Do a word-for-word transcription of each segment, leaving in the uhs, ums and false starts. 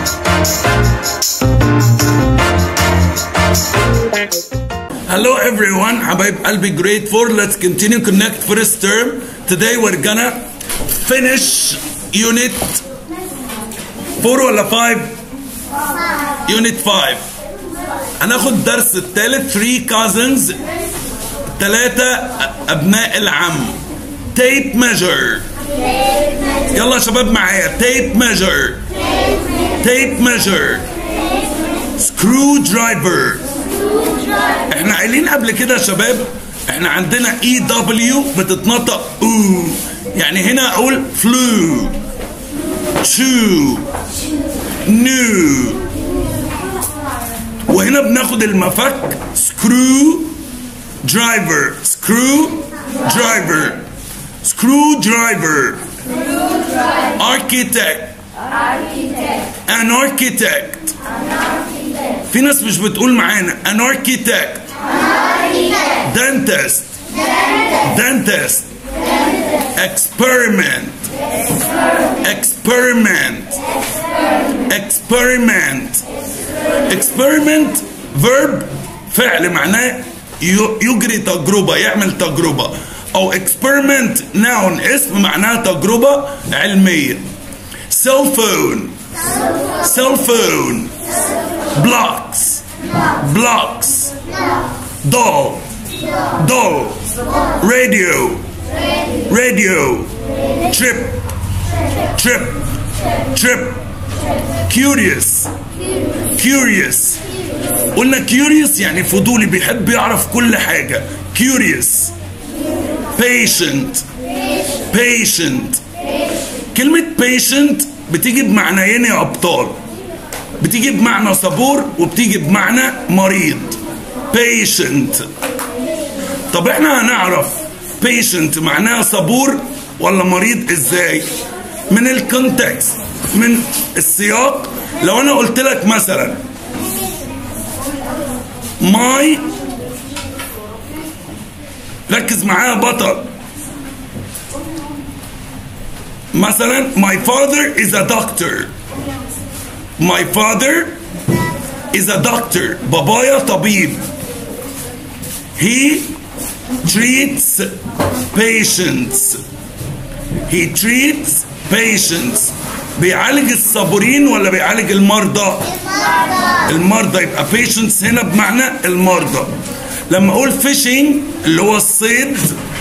Hello everyone, حبايب قلبي, grade four. Let's continue connect first term. Today we're gonna finish unit four ولا five? unit five. هناخد الدرس الثالث three cousins, ثلاثة أبناء العم. tape measure. يلا شباب معايا. tape measure. tape measure. screwdriver. احنا قايلين قبل كده يا شباب احنا عندنا اي دبليو بتتنطق او، يعني هنا اقول فلو، شو، نو، وهنا بناخد المفك سكرو درايفر. سكرو درايفر. سكرو درايفر. architect. an architect. في ناس مش بتقول معانا an architect. dentist. dentist. experiment. experiment. experiment. experiment verb فعل معناه يجري تجربة، يعمل تجربة. أو experiment noun اسم معناه تجربة علمية. cell phone. cell phone. blocks. blocks. doll. doll. radio. radio. trip. trip. trip. curious. curious. قلنا curious يعني فضولي، بيحب يعرف كل حاجة. curious. patient. patient. كلمة patient بتيجي بمعنيين يا أبطال، بتيجي بمعنى صبور وبتيجي بمعنى مريض. patient. طب احنا هنعرف patient معناها صبور ولا مريض ازاي؟ من الكونتكست، من السياق. لو انا قلت لك مثلا my، ركز معايا بطل، مثلا my father is a doctor. my father is a doctor. بابايا طبيب. he treats patients. he treats patients. بيعالج الصابرين ولا بيعالج المرضى؟ المرضى. يبقى patients هنا بمعنى المرضى. لما اقول fishing اللي هو الصيد،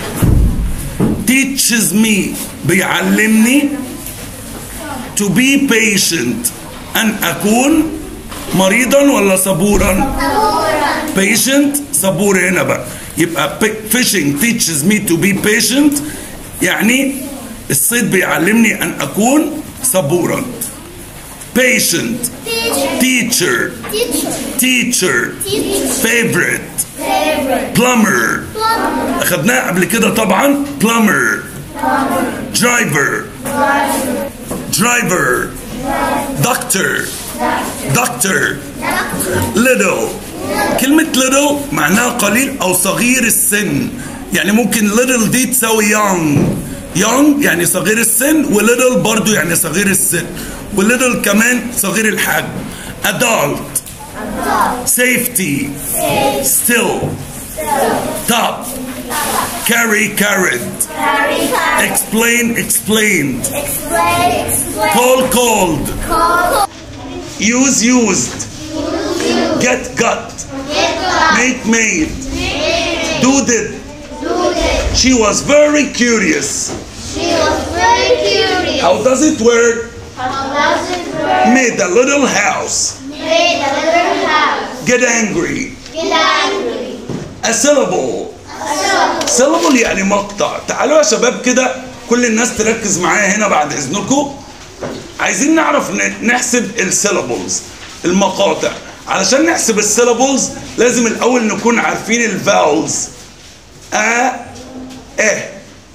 teaches me بيعلمني to be patient أن أكون مريضا ولا صبورا؟ patient صبور هنا بقى. يبقى fishing teaches me to be patient يعني الصيد بيعلمني أن أكون صبورا. patient. teacher. teacher. favorite. plumber. أخدناها قبل كده طبعا. plumber. driver. driver. doctor. doctor. little. كلمة little معناها قليل أو صغير السن، يعني ممكن little دي تساوي young. young يعني صغير السن، و little برضو يعني صغير السن، و little كمان صغير الحجم. adult. safety. still. top. carry carried. explain explained. call called. use used. get got. make made. do did. she was very curious. she was very curious. how does it work? how does it work? made a little house. made a little house. get angry. get angry. a syllable. syllable يعني مقطع. تعالوا يا شباب كده كل الناس تركز معايا هنا بعد اذنكم. عايزين نعرف نحسب السيلابلز، المقاطع. علشان نحسب السيلابلز لازم الاول نكون عارفين الفاولز. ا ا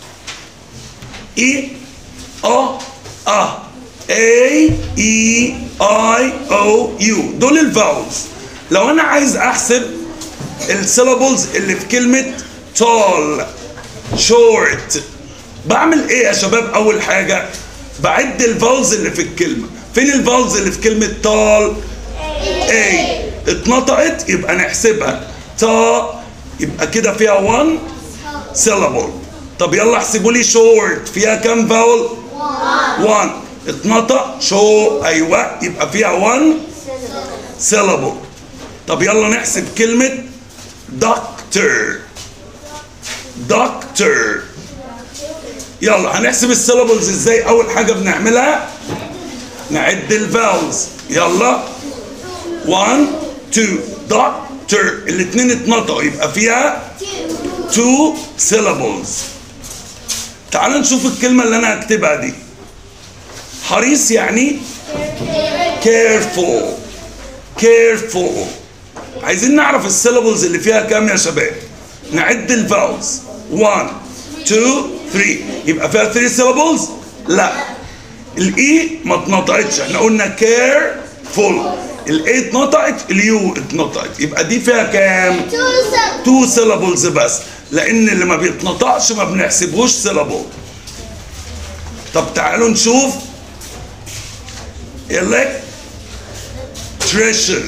اي ا ا اي اي اي او يو، دول الفاولز. لو انا عايز احسب السيلابلز اللي في كلمة tall short بعمل ايه يا شباب؟ اول حاجة بعد الفاولز اللي في الكلمة. فين الفاولز اللي في كلمة تال؟ اي اتنطقت يبقى نحسبها تا، يبقى كده فيها one syllable. طب يلا احسبوا لي شورت فيها كام فاول؟ one. اتنطق شو، ايوه يبقى فيها one syllable. طب يلا نحسب كلمة دكتور. دكتور يلا هنحسب السيلابلز ازاي؟ اول حاجة بنعملها نعد الفاولز. يلا one two دكتور الاتنين اتنطقوا يبقى فيها two syllables. تعال نشوف الكلمة اللي انا هكتبها دي. حريص يعني careful. careful. عايزين نعرف السيلابلز اللي فيها كام يا شباب؟ نعد الفاولز one two three يبقى فيها three syllables؟ لا، الاي ما اتنطقتش، احنا قلنا careful. الاي اتنطقت، اليو اتنطقت، يبقى دي فيها كام؟ two syllables بس، لان اللي ما بيتنطقش ما بنحسبوش syllable. طب تعالوا نشوف electrician.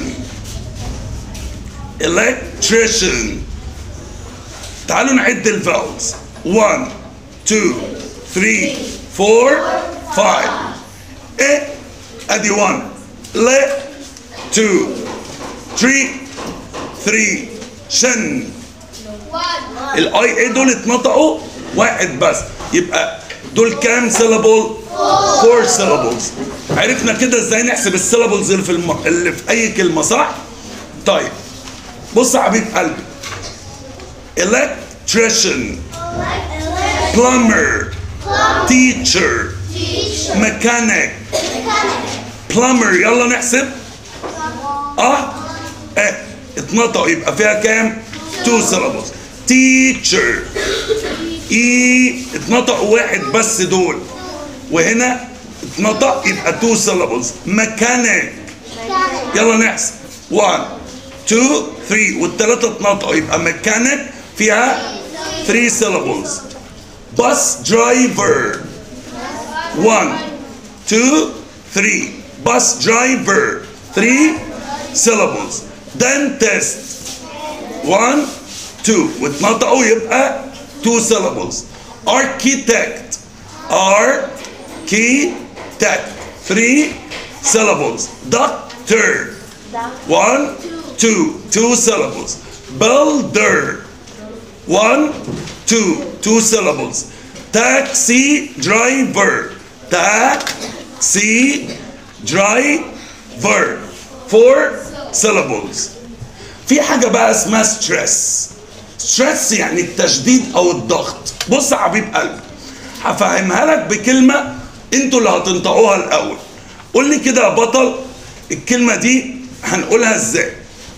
electrician. تعالوا نعد الفاولز one two three four five. ايه ادي one ل two three three شن. الاي ايه دول اتنطقوا واحد بس، يبقى دول كام سيلابل؟ four syllables. عرفنا كده ازاي نحسب السيلابلز اللي في الم... اللي في اي كلمه، صح؟ طيب بص يا حبيب قلبي، electrician plumber teacher mechanic plumber. يلا نحسب. اه اه اتنطقوا يبقى فيها كام؟ two syllables. teacher اي اتنطقوا واحد بس دول، وهنا اتنطق يبقى two syllables. mechanic يلا نحسب one two three والتلاتة اتنطقوا يبقى mechanic فيها three syllables. bus driver one two three bus driver three syllables. dentist one two واتنطقوا يبقى two syllables. architect architect three syllables. doctor one two two syllables. builder one two two syllables. taxi driver taxi driver four syllables. في حاجة بقى اسمها stress. stress يعني التشديد او الضغط. بص يا حبيب قلبي، هفهمها لك بكلمة انتوا اللي هتنطقوها الاول. قول لي كده يا بطل الكلمة دي هنقولها ازاي؟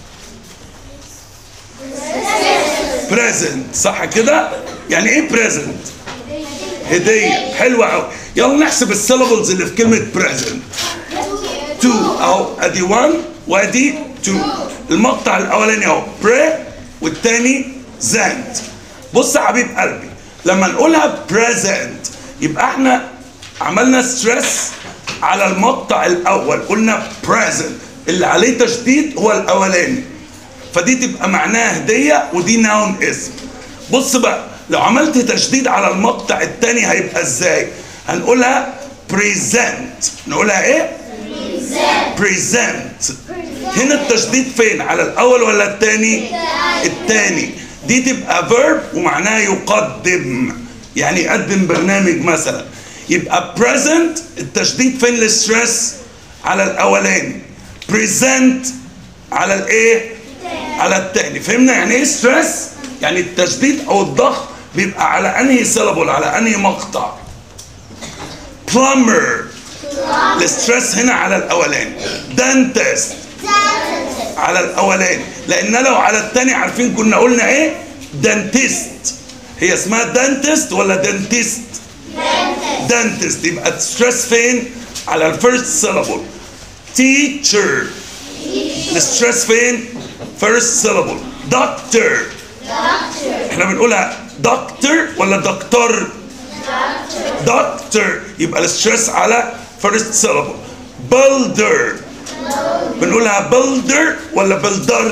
present صح كده؟ يعني ايه present؟ هدية. حلوة قوي. يلا نحسب السيلابلز اللي في كلمة present. two اهو، ادي one وادي two. المقطع الاولاني اهو pre والتاني زنت. بص يا حبيب قلبي، لما نقولها present يبقى احنا عملنا ستريس على المقطع الاول، قلنا present اللي عليه تشديد هو الاولاني، فدي تبقى معناها هديه ودي ناون اسم. بص بقى، لو عملت تشديد على المقطع الثاني هيبقى ازاي؟ هنقولها present. نقولها ايه؟ present. present. هنا التشديد فين؟ على الاول ولا الثاني؟ الثاني. دي تبقى verb ومعناها يقدم، يعني يقدم برنامج مثلا. يبقى present التشديد فين للستريس؟ على الاولاني. present على الايه؟ على الثاني. فهمنا يعني ايه ستريس؟ يعني التشديد او الضغط بيبقى على انهي سيلابل، على انهي مقطع. plumber الستريس هنا على الاولاني. dentist على الاولاني، لان لو على الثاني عارفين كنا قلنا ايه؟ dentist. هي اسمها dentist ولا dentist؟ dentist. يبقى الستريس فين؟ على الفيرست سيلابل. teacher الستريس فين؟ first syllable. doctor احنا بنقولها دكتور ولا دكتور؟ دكتور. يبقى الستريس على first syllable. builder. بنقولها builder ولا builder؟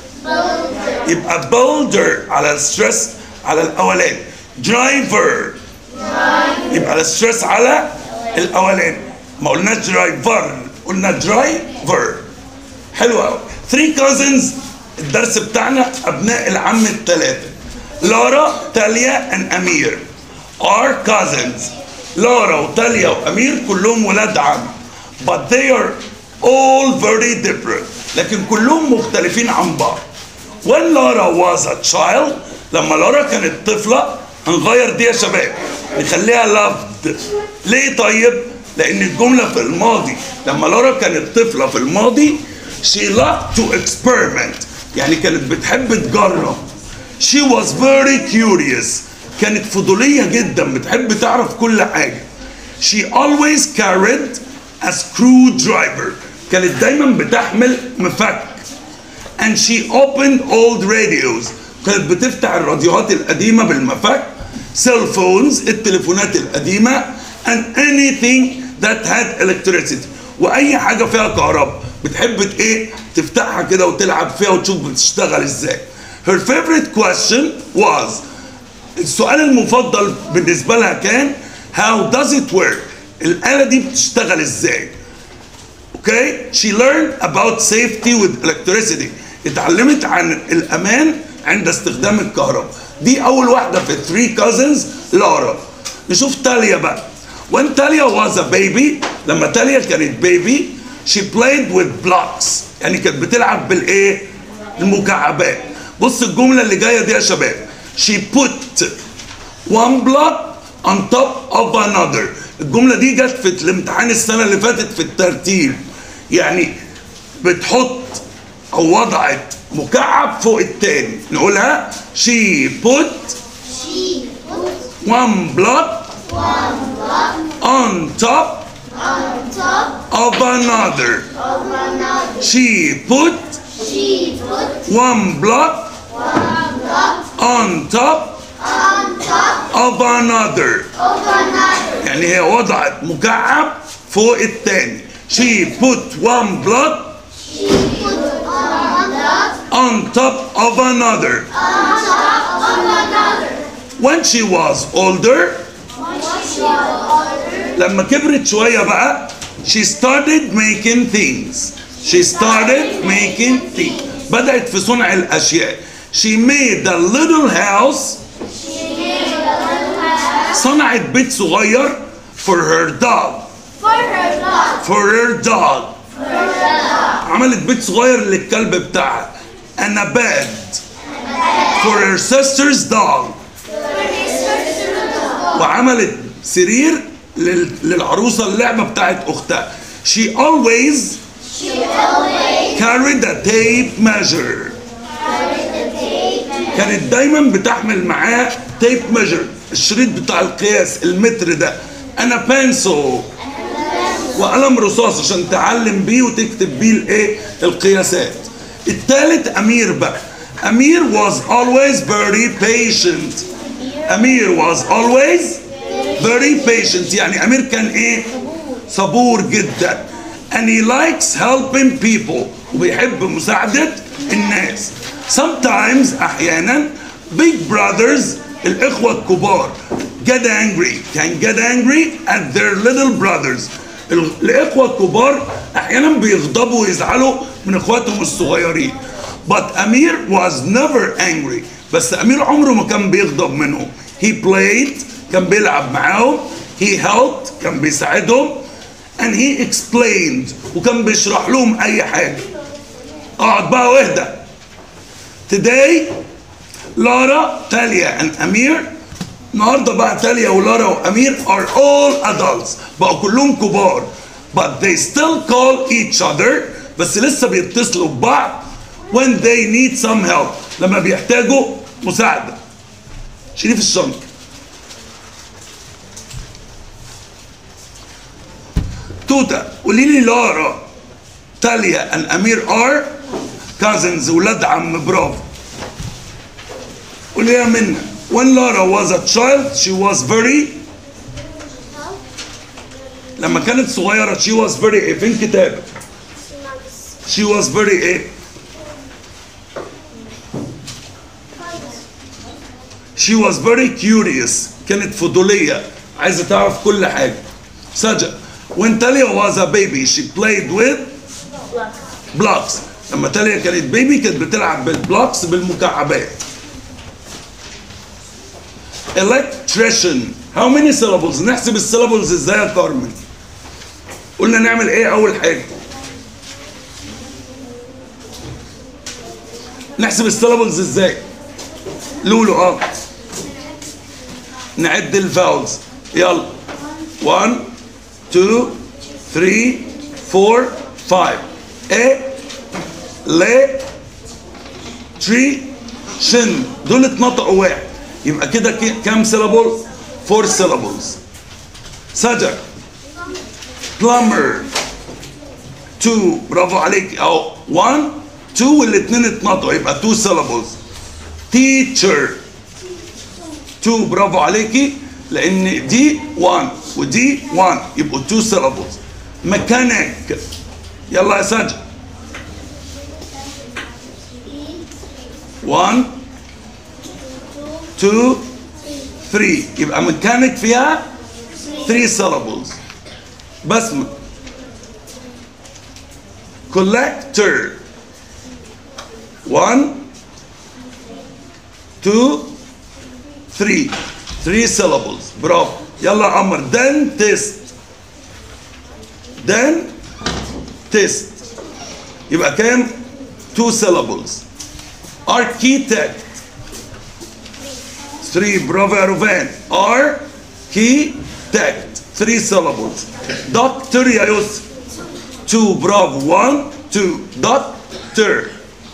يبقى builder على الستريس على الاولاني. driver يبقى الستريس على الاولاني. ما قلناش درايفر، قلنا درايفر. حلو قوي. three cousins. الدرس بتاعنا ابناء العم الثلاثه. لارا، تاليا and امير are cousins. لارا وتاليا وامير كلهم ولاد عم. but they are all very different. لكن كلهم مختلفين عن بعض. when Laura was a child. لما لارا كانت طفله، هنغير دي يا شباب نخليها loved. ليه طيب؟ لان الجمله في الماضي لما لارا كانت طفله في الماضي she loved to experiment، يعني كانت بتحب تجرب. she was very curious، كانت فضوليه جدا بتحب تعرف كل حاجه. she always carried a screwdriver، كانت دايما بتحمل مفك. and she opened old radios، كانت بتفتح الراديوهات القديمه بالمفك. cell phones، التليفونات القديمه. and anything that had electricity، واي حاجه فيها كهرباء بتحب ايه تفتحها كده وتلعب فيها وتشوف بتشتغل ازاي. her favorite question was، السؤال المفضل بالنسبه لها كان how does it work، الاله دي بتشتغل ازاي. اوكي. she learned about safety with electricity، اتعلمت عن الامان عند استخدام الكهرباء. دي اول واحده في three cousins لارا. نشوف تاليا بقى. when تاليا was a baby، لما تاليا كانت بيبي she played with blocks، يعني كانت بتلعب بالايه؟ المكعبات. بص الجمله اللي جايه دي يا شباب. she put one block on top of another. الجمله دي جت في الامتحان السنه اللي فاتت في الترتيب، يعني بتحط او وضعت مكعب فوق التاني. نقولها she put She put one block one block on top on top of another. of another. she put She put one block one block on top on top of another. of another. يعني هي وضعت مكعب فوق التاني. she put one block She put one block on top of another. on top of another. when she was older، When she was older, لما كبرت شوية بقى she started making things. she started making things. بدأت في صنع الأشياء. she made a little house. she made a little house صنعت بيت صغير for her dog. for her dog. for her dog. For her dog. عملت بيت صغير للكلب بتاعها. and a bed for her sister's dog. For his sister's dog. وعملت سرير لل- للعروسة اللعبة بتاعت أختها. she always She always carried a tape measure. carried the tape and كانت دايما بتحمل معاه تيب ميجر، الشريط بتاع القياس المتر ده. انا بنسل وقلم رصاص عشان تعلم بيه وتكتب بيه الايه القياسات. التالت امير بقى. امير was always very patient. امير was always very patient، يعني امير كان ايه صبور جدا. and he likes helping people، وبيحب مساعدة الناس. sometimes احيانا big brothers الاخوة الكبار get angry can get angry at their little brothers. ال- الاخوة الكبار احيانا بيغضبوا ويزعلوا من اخواتهم الصغيرين. but امير was never angry، بس امير عمره ما كان بيغضب منهم. he played كان بيلعب معاهم. he helped كان بيساعدهم. and he explained وكان بيشرح لهم اي حاجه. اقعد بقى واهدى. today لارا، تاليا and امير. النهارده بقى تاليا ولارا وامير are all adults، بقوا كلهم كبار. but they still call each other، بس لسه بيتصلوا ببعض when they need some help، لما بيحتاجوا مساعده. شريف الشنطه. توتا، قولي لي لارا، تاليا and امير are cousins، ولاد عم. برافو. قولي يا منى. when Laura was a child she was very لما كانت صغيرة she was very ايه؟ فين كتابك؟ she was very ايه؟ she was very curious. كانت فضولية عايزة تعرف كل حاجة. سجا when Talia was a baby she played with blocks. لما تاليا كانت بيبي كانت بتلعب بالبلوكس بالمكعبات. electrician how many syllables؟ نحسب السيلابلز ازاي يا كارمن؟ قلنا نعمل ايه اول حاجة؟ نحسب السيلابلز ازاي؟ لولو اه نعد الفاولز. يلا واحد اتنين تلاتة أربعة خمسة ايه لا تري شن دول اتنطقوا واحد يبقى كده كام سيلابل؟ فور سيلابلز. سجا plumber تو برافو عليك اهو واحد اتنين والاثنين اتنطقوا يبقى تو سيلابلز. teacher تو برافو عليكي لان دي واحد ودي واحد يبقوا تو سيلابلز. mechanic يلا يا سجا واحد اتنين تلاتة يبقى ميكانيك فيها ثلاثة syllables. بسمة collector واحد اتنين تلاتة ثلاثة syllables. برافو. يلا يا عمر dentist dentist يبقى كام؟ two syllables. architect three برافو يا روفان. architect three syllables. doctor يا يوسف two برافو one two doctor.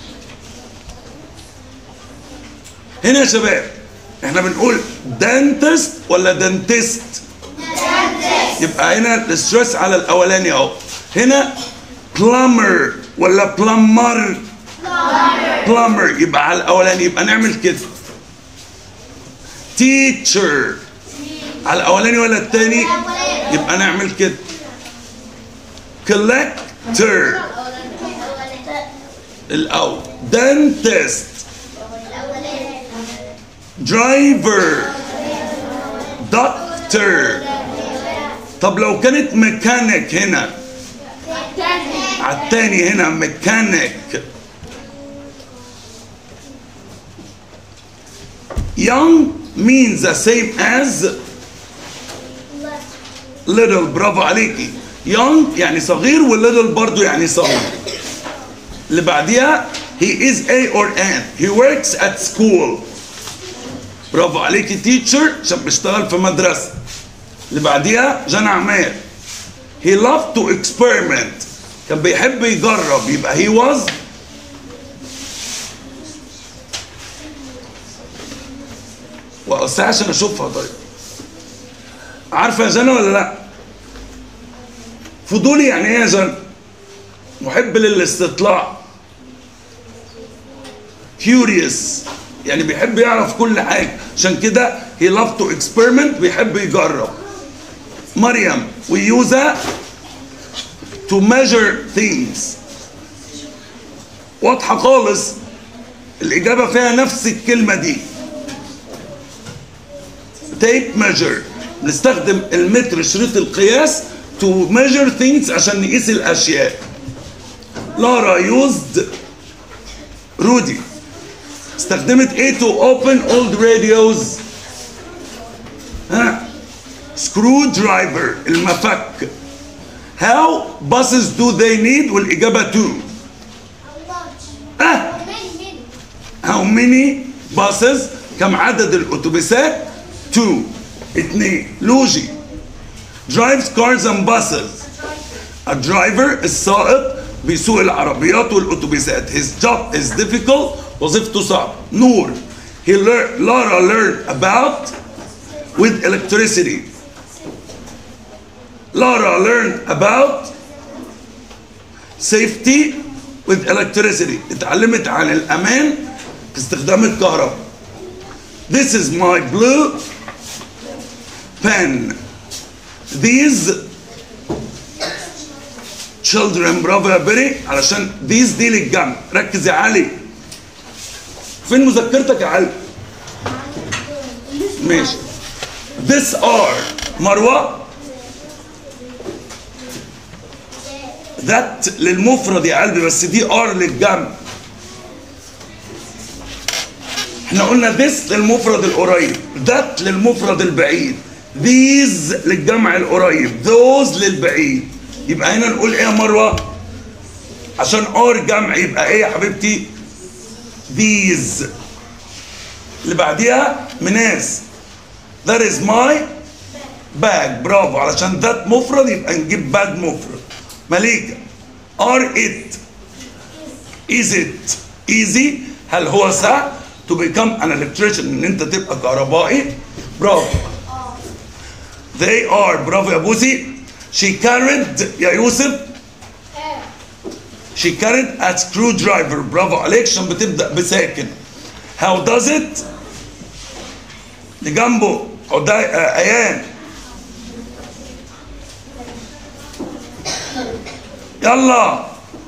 هنا يا شباب احنا بنقول dentist ولا dentist؟ dentist. يبقى هنا الستريس على الاولاني اهو. هنا plumber ولا plumber؟ plumber يبقى على الاولاني يبقى نعمل كده. teacher على الاولاني ولا الثاني؟ يبقى نعمل كده. collector الاول. dentist driver doctor. طب لو كانت ميكانيك هنا على الثاني هنا ميكانيك. young means the same as little. برافو عليكي. young يعني صغير والليتل برضو يعني صغير. اللي بعديها he is a or an. he works at school. برافو عليكي teacher عشان بيشتغل في مدرسة. اللي بعديها جنى عماد he loved to experiment. كان بيحب يجرب يبقى he was وأوسع عشان اشوفها. طيب عارفه يا جنى ولا لا؟ فضولي يعني ايه يا جنى؟ محب للاستطلاع. curious يعني بيحب يعرف كل حاجه عشان كده he loved to experiment بيحب يجرب. مريم we use it to measure things. واضحه خالص الاجابه فيها نفس الكلمه دي. tape measure بنستخدم المتر شريط القياس to measure things عشان نقيس الاشياء. لارا used رودي استخدمت ايه to open old radios؟ ها screw driver المفك. how buses do they need والاجابه two. اه how many buses كم عدد الاتوبيسات؟ two اتنين. لوجي drives cars and buses. a driver السائق بيسوق العربيات والاتوبيسات. his job is difficult وظيفته صعبة. نور he learned Lara learned about with electricity. Lara learned about safety with electricity. اتعلمت عن الأمان في استخدام الكهرباء. This is my blue pen. These children. برافو يا بيري، علشان these دي للجمع. ركز يا علي. فين مذكرتك يا علي؟ ماشي. this are مروة. that للمفرد يا قلبي، بس دي are للجمع. احنا قلنا this للمفرد القريب، that للمفرد البعيد، these للجمع القريب، those للبعيد. يبقى هنا نقول ايه يا مروه؟ عشان are جمع يبقى ايه يا حبيبتي؟ these. اللي بعديها مناس. that is my bag. برافو، علشان that مفرد يبقى نجيب bag مفرد. مليكه. are it is it easy؟ هل هو سهل to become an electrician، ان انت تبقى كهربائي؟ برافو. they are. برافو يا بوسي. she carried يا يوسف. she carried a screwdriver. برافو عليك، عشان بتبدأ بساكن. how does it اللي جنبه عدا ايان. يلا.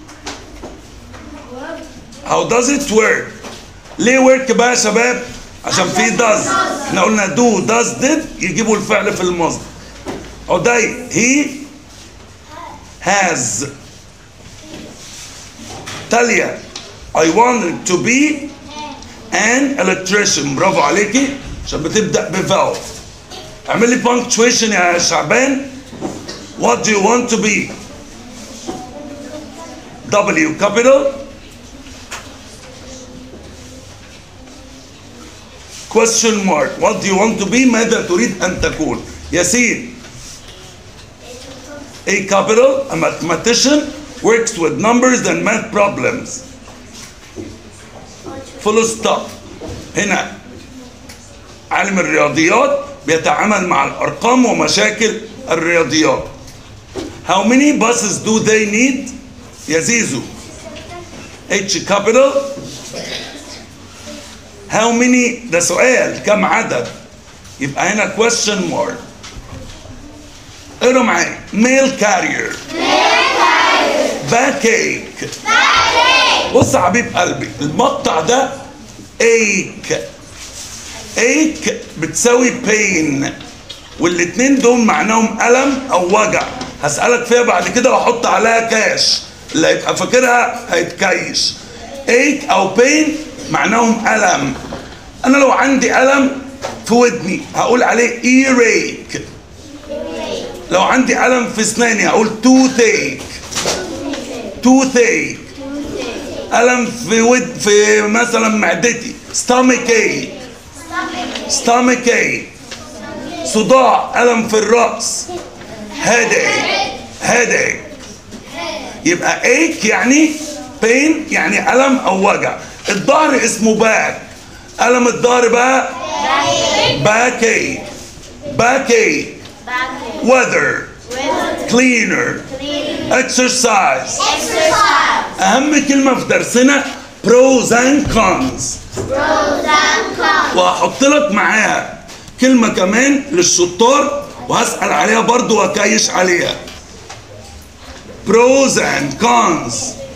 how does it work؟ ليه ورك بقى يا شباب؟ عشان في does. احنا قلنا do does did يجيبوا الفعل في المصدر. عدي he has. تاليا I wanted to be an electrician. برافو عليكي، عشان بتبدأ بفاول. اعمل لي punctuation يا شعبان. what do you want to be؟ W capital. question mark. what do you want to be؟ ماذا تريد أن تكون؟ ياسين. A capital. a mathematician works with numbers and math problems. full stop. هنا عالم الرياضيات بيتعامل مع الأرقام ومشاكل الرياضيات. how many buses do they need؟ يا زيزو. H capital. how many ده سؤال، كم عدد؟ يبقى هنا question mark. اقرا معايا. mail carrier. backache. بص يا حبيب قلبي، المقطع ده ache. ache بتساوي pain، والاتنين دول معناهم ألم أو وجع. هسألك فيها بعد كده وأحط عليها كاش، اللي هيبقى فاكرها هيتكيش. ache أو pain معناهم ألم. أنا لو عندي ألم في ودني هقول عليه earache. لو عندي ألم في أسناني هقول toothache. toothache. ألم في ود في مثلا معدتي stomachache. stomachache. صداع، ألم في الرأس headache. headache. يبقى ache يعني pain يعني ألم أو وجع. الظهر اسمه back. ألم الظهر بقى backache. backache. weather. cleaner. exercise. أهم كلمة في درسنا pros and cons. وهحط لك معاها كلمة كمان للشطار وهسأل عليها برضو وأكيش عليها. pros and cons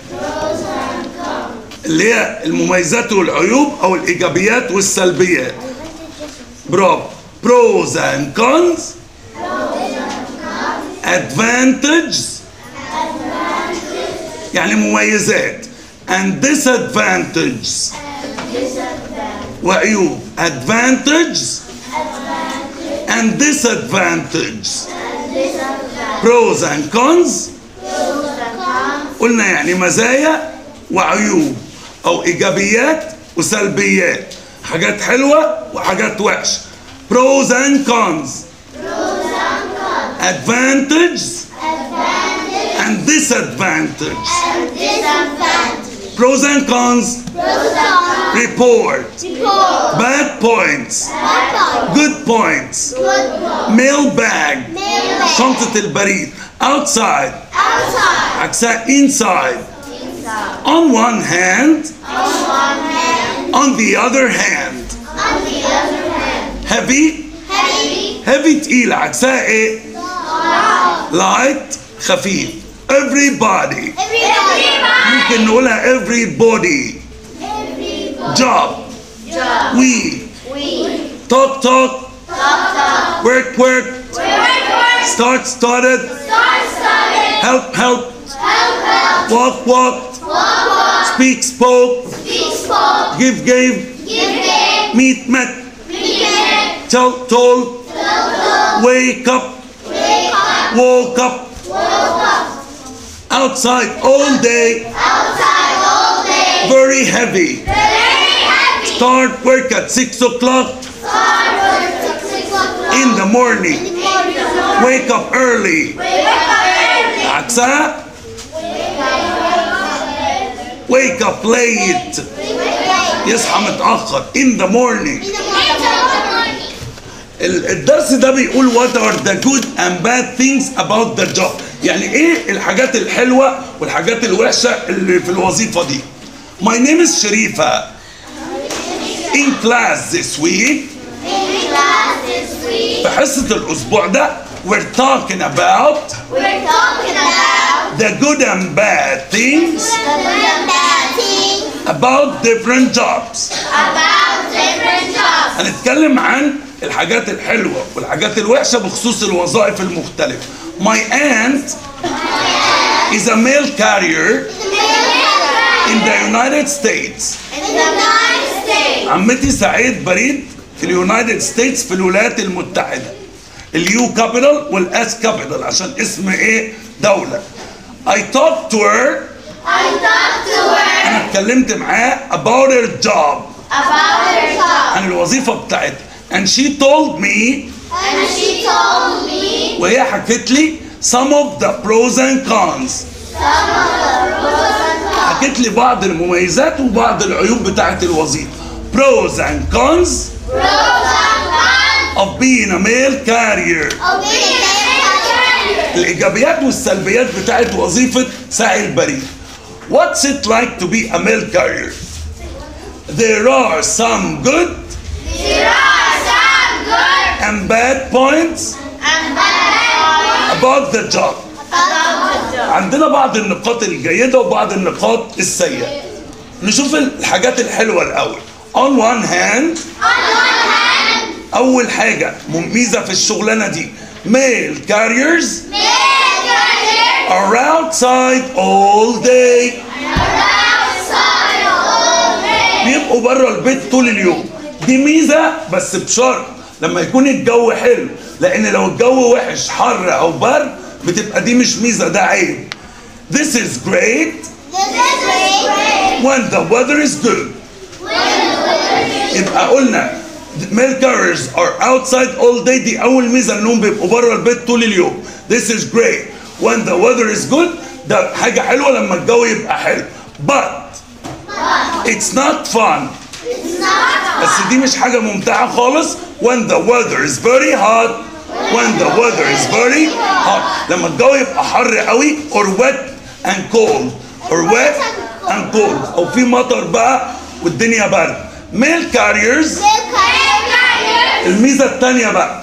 اللي هي المميزات والعيوب أو الإيجابيات والسلبيات. برافو. pros and cons. advantages يعني مميزات. and disadvantages وعيوب. advantages and disadvantages. pros and cons قلنا يعني مزايا وعيوب او ايجابيات وسلبيات، حاجات حلوه وحاجات وحشه. pros and cons. advantages and disadvantages. pros and cons. report. bad points. good points. mailbag شنطة البريد. outside عكسها inside. on one hand. on the other hand. heavy. heavy تقيلة عكسها ايه؟ light خفيف. everybody. Everybody. ممكن نقولها everybody. Everybody. job. Job. we. We. talk talk. Talk, talk. work work. Work, work. start started. Start, started. help help. Help, help. walk walk. Walk, walk. speak spoke. Speak, spoke. give gave. Give, give. meet met. Meet, met. tell told. Tell, told. wake up. Wake up. woke up. Woke up. outside all day. Outside all day. very heavy. Very happy. start work at six o'clock Start work at six o'clock. in the morning. In the morning. wake up early. Wake up early. عكسها wake up late. يصحى متأخر in the morning. ال- الدرس ده بيقول what are the good and bad things about the job. يعني ايه الحاجات الحلوة والحاجات الوحشة اللي في الوظيفة دي. My name is شريفة. In class this week In class this week, في حصة الأسبوع ده we're talking about we're talking about the good and bad things the good and bad things about different jobs. about different jobs. هنتكلم عن الحاجات الحلوة والحاجات الوحشة بخصوص الوظائف المختلفة. My aunt is a mail carrier in the United States. In the United States, عمتي سعيد بريد في اليونايتد ستيتس في الولايات المتحدة. اليو كابيتال والاس كابيتال عشان اسم ايه دولة. I talked to her. I talked to her انا اتكلمت معاه about her job about her job, عن الوظيفة بتاعتها. And she told me and she told me وهي حكت لي some of the pros and cons. some of the pros and cons. حكت لي بعض المميزات وبعض العيوب بتاعت الوظيفة. Pros and cons Pros and cons of being a mail carrier. of being a carrier. الإيجابيات والسلبيات بتاعت وظيفة ساعي البريد. What's it like to be a mail carrier? There are some good There are some good and bad points and bad about the job. about the job. عندنا بعض النقاط الجيدة وبعض النقاط السيئة. نشوف الحاجات الحلوة الأول. On one hand On one hand, أول حاجة مميزة في الشغلانة دي mail carriers mail carriers are outside all day. are outside all day. بيبقوا بره البيت طول اليوم. دي ميزة بس بشرط لما يكون الجو حلو، لأن لو الجو وحش حر أو برد بتبقى دي مش ميزة، ده عيب. This is great This is great when the weather is good. when the weather is يبقى قلنا mail carriers are outside all day، دي أول ميزة إنهم بيبقوا بره البيت طول اليوم. This is great when the weather is good، ده حاجة حلوة لما الجو يبقى حلو. But it's not fun. It's not بس دي مش حاجة ممتعة خالص when the weather is very hot. When the weather is very hot، لما الجو يبقى حر قوي or wet and cold or wet and cold أو في مطر بقى والدنيا برد. mail carriers mail carriers الميزة التانية بقى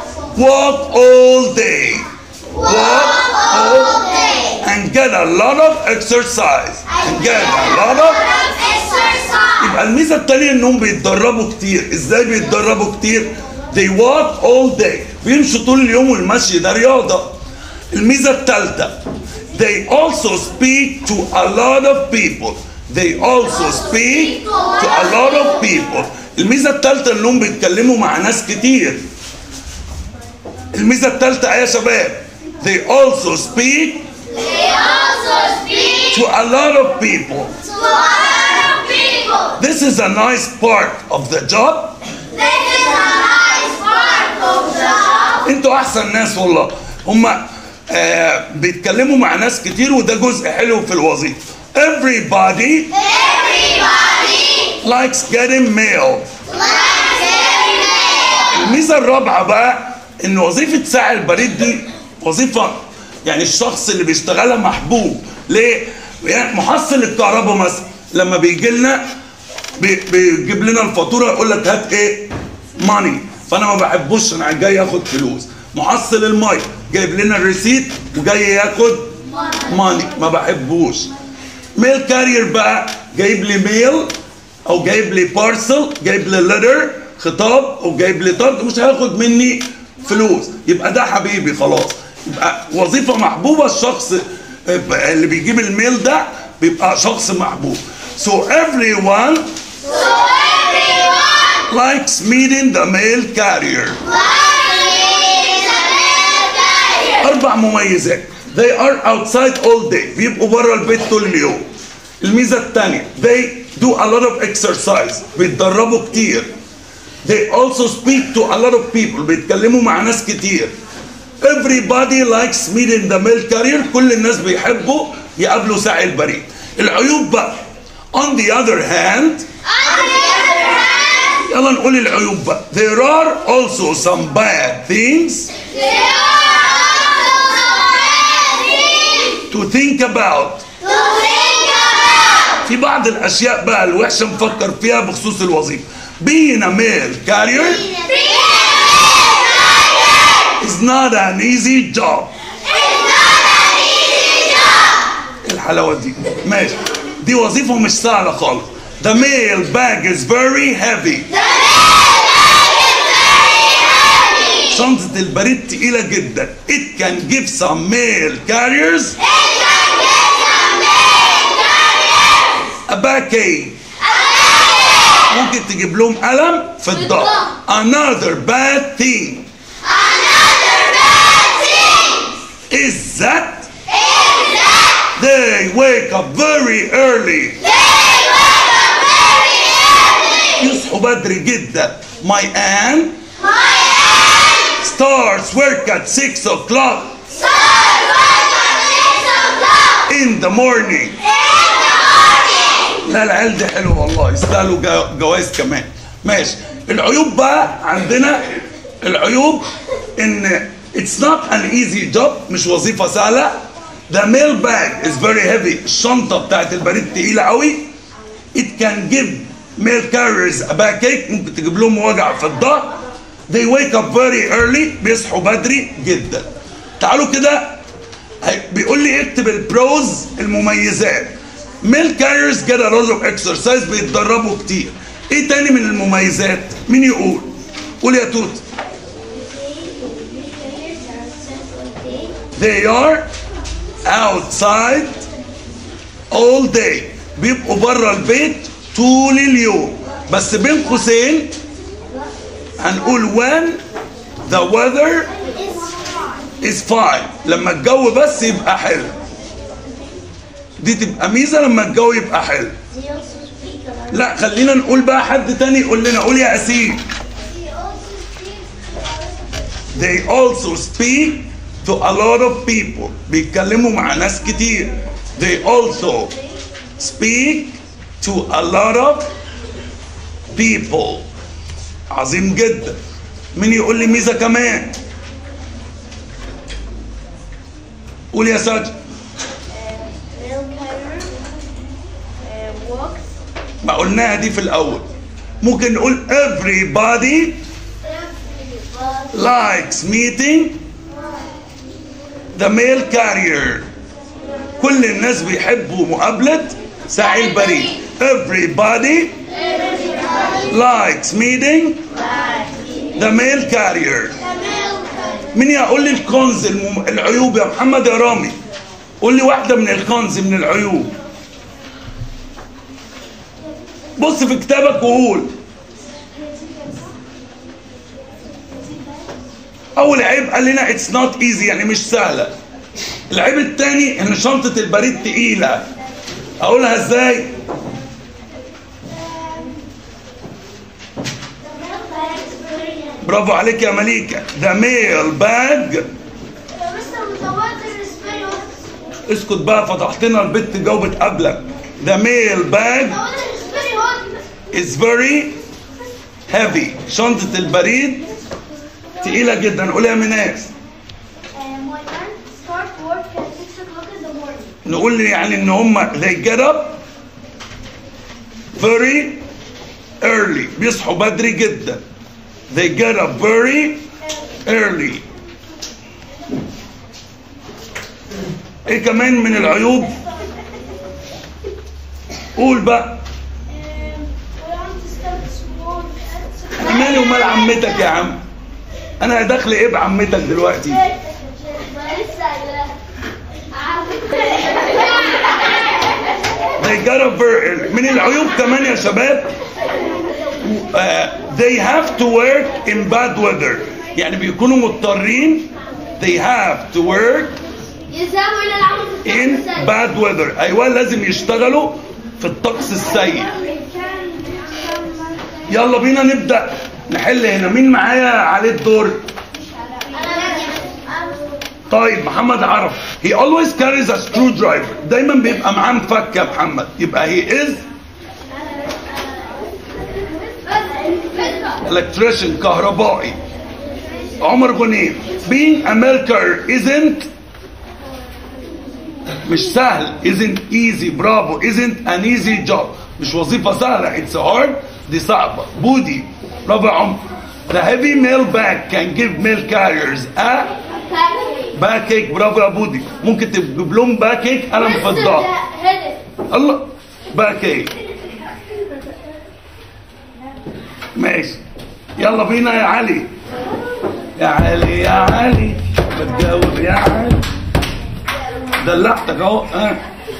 walk all day. walk all day and get a lot of exercise and get a lot of exercise. يبقى الميزة التانية انهم بيتدربوا كتير. ازاي بيتدربوا كتير؟ they walk all day، بيمشوا طول اليوم والمشي ده رياضة. الميزة التالتة they also speak to a lot of people. they also speak to a lot of people. الميزة التالتة انهم بيتكلموا مع ناس كتير. الميزة التالتة ايه يا شباب؟ they also speak They also speak to a lot of people. to a lot of people. This is a nice part of the job. This is a nice part of the job. انتوا احسن ناس والله. هم آه بيتكلموا مع ناس كتير وده جزء حلو في الوظيفة. Everybody Everybody likes getting mail. likes getting mail. الميزة الرابعة بقى ان وظيفة ساعي البريد دي وظيفة يعني الشخص اللي بيشتغلها محبوب. ليه؟ يعني محصل الكهرباء مثلا لما بيجي لنا بي- بيجيب لنا الفاتورة يقول لك هات ايه؟ ماني، فانا ما بحبوش، انا جاي اخد فلوس. محصل المية جايب لنا الريسيت وجاي ياخد ماني ما بحبوش. ميل كارير بقى جايب لي ميل او جايب لي بارسل، جايب لي ليتر خطاب او جايب لي طرد، مش هياخد مني فلوس، يبقى ده حبيبي خلاص. يبقى وظيفه محبوبه، الشخص اللي بيجيب الميل ده بيبقى شخص محبوب. So everyone So everyone likes meeting the mail carrier. أربع مميزات. They are outside all day. بيبقوا بره البيت طول اليوم. الميزة الثانية they do a lot of exercise. بيتدربوا كتير. They also speak to a lot of people. بيتكلموا مع ناس كتير. Everybody likes meeting the mail carrier. كل الناس بيحبوا يقابلوا ساعي البريد. العيوب بقى. On the other hand On the other hand, يلا نقول العيوب بقى. There are also some bad things there are also bad things to think about. to think about. في بعض الاشياء بقى الوحشه نفكر فيها بخصوص الوظيفه. Being a mail carrier Being a is not an easy job. It's not an easy job. الحلاوه دي ماشي، دي وظيفه مش سهله خالص. The mail bag is very heavy. The mail bag is very heavy. شنطه البريد تقيله جدا. It can give some mail carriers It can get some mail carriers a backache. a backache. ممكن تجيب لهم ألم في الظهر. Another bad thing Another bad thing is that is that they wake up very early. they wake up very early. يصحوا بدري جدا. My aunt My aunt starts work at six o'clock starts work at six o'clock in the morning. in the morning. لا العيال دي حلوه والله، يستاهلوا جا- جوايز كمان. ماشي. العيوب بقى عندنا، العيوب ان it's not an easy job، مش وظيفه سهله. The mail bag is very heavy. الشنطه بتاعت البريد تقيله قوي. It can give mail carriers a backache. ممكن تجيب لهم وجع في الظهر. They wake up very early. بيصحوا بدري جدا. تعالوا كده هي- بيقول لي اكتب البروز المميزات. ميل كاريرز get a lot of exercise. بيتدربوا كتير. ايه تاني من المميزات؟ مين يقول؟ قول يا توت. They are outside all day. بيبقوا بره البيت طول اليوم. بس بين قوسين هنقول when the weather is fine. لما الجو بس يبقى حلو. دي تبقى ميزة لما الجو يبقى حلو. لا خلينا نقول بقى حد تاني يقول لنا. قول يا أسيل. They also speak to a lot of people. بيتكلموا مع ناس كتير. They also speak to a lot of people. عظيم جدا. مين يقول لي ميزة كمان؟ قول يا ساجد. Mail carrier uh, walks ما قلناها دي في الأول. ممكن نقول everybody likes meeting the mail carrier. كل الناس بيحبوا مقابلة ساعي البريد. Everybody likes meeting the mail carrier. مين يقول لي الكونز المم... العيوب يا محمد يا رامي؟ قول لي واحدة من الكونز من العيوب. بص في كتابك وقول. أول عيب قال لنا it's not easy، يعني مش سهلة. العيب الثاني إن شنطة البريد تقيلة. أقولها إزاي؟ برافو عليك يا مليكة. The mail bag. اسكت بقى، فتحت لنا البت جاوبت قبلك. The mail bag is very heavy. شنطة البريد تقيلة جدا. قول يا مناس. My aunt starts work at six o'clock in the morning. نقول لي يعني ان هم they get up very early. بيصحوا بدري جدا. They get up very early. ايه كمان من العيوب؟ قول بقى. انا مالي ومال عمتك يا عم؟ انا داخل ايه بعمتك دلوقتي؟ they got a ver- من العيوب كمان يا شباب uh, they have to work in bad weather. يعني بيكونوا مضطرين they have to work يذهبوا إلى العمل في in الطقس bad weather. ايوه لازم يشتغلوا في الطقس السيء. يلا بينا نبدأ نحل هنا. مين معايا عليه الدور؟ طيب محمد عرف. he always carries a screwdriver. دايما بيبقى معاه مفك يا محمد. يبقى he is electrician كهربائي. عمر غنيم. being a milker isn't مش سهل. isn't easy. برافو. isn't an easy job. مش وظيفة سهلة. it's hard. دي صعبة. بودي. برافو يا عمر. the heavy mail bag can give mail carriers a باكيك. برافو يا بودي. ممكن تجيب لهم باكيك قلم فضة. الله باكيك. ماشي يلا بينا يا علي. يا علي يا علي بتجاوب يا علي. دلعتك اهو. ها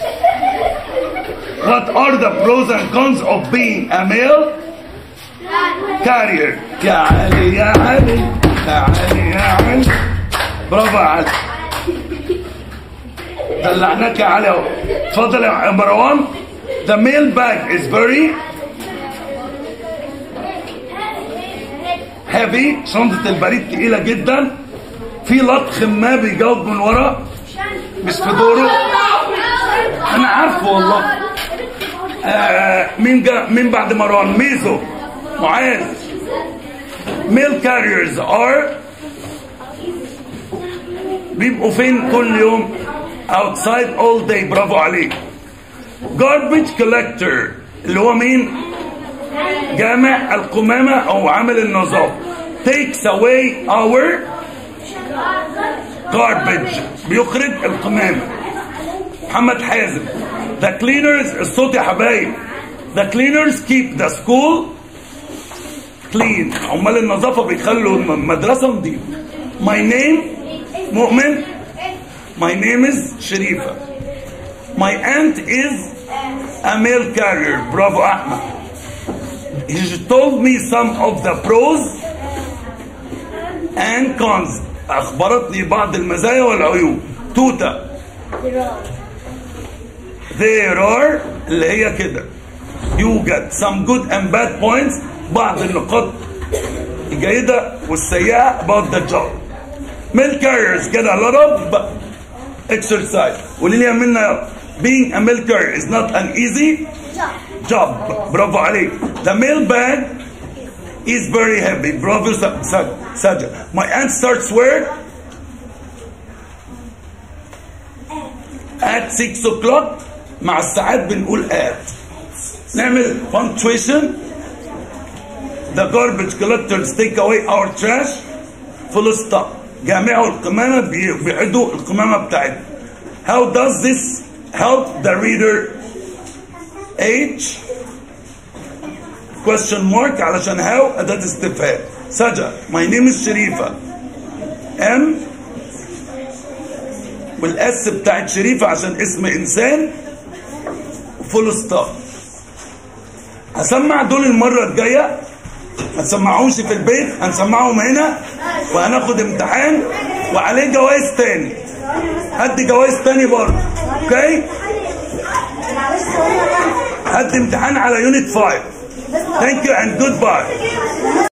What are the pros and cons of being a mail carrier؟ يا علي يا علي يا علي يا علي. برافو يا علي. دلعناك يا علي اهو. اتفضل يا مروان. The mail bag is very heavy. شنطة البريد تقيلة جدا. في لطخ ما بيجاوب من ورا مش في دوره. انا عارفه والله. آه مين جا مين بعد مروان؟ ميزو. معاذ. mail carriers are بيبقوا فين كل يوم؟ outside all day. برافو عليك. garbage collector اللي هو مين؟ جامع القمامة أو عامل النظافة. takes away our garbage بيخرج القمامة. محمد حازم. the cleaners. الصوت يا حبايب. the cleaners keep the school clean. عمال النظافة بيخلوا المدرسة نظيفة. my name مؤمن. my name is شريفة. my aunt is a mail carrier. برافو أحمد. he told me some of the pros and cons. أخبرتني بعض المزايا والعيوب. توتا. there are اللي هي كده يوجد some good and bad points. بعض النقاط الجيدة والسيئة about the job. mail carriers get a lot of exercise. قولي لي يا منى يلا. being a mail carrier is not an easy job. برافو عليك. the mail bag is very heavy. برافو سجا. my aunt starts work at six o'clock. مع الساعات بنقول at. نعمل punctuation. the garbage collectors take away our trash. full stop. جامعوا القمامة بيعدوا القمامة بتاعتنا. how does this help the reader؟ H question mark علشان how أداة استفهام. سجا. my name is شريفة. M والاس بتاعت شريفة عشان اسم انسان. فول ستوب. هسمع دول المرة الجاية. ما تسمعوش في البيت. هنسمعهم هنا وهناخد امتحان وعليه جوائز تاني. هدي جوائز تاني برضه. اوكي. هدي امتحان على يونت خمسة. Thank you and goodbye.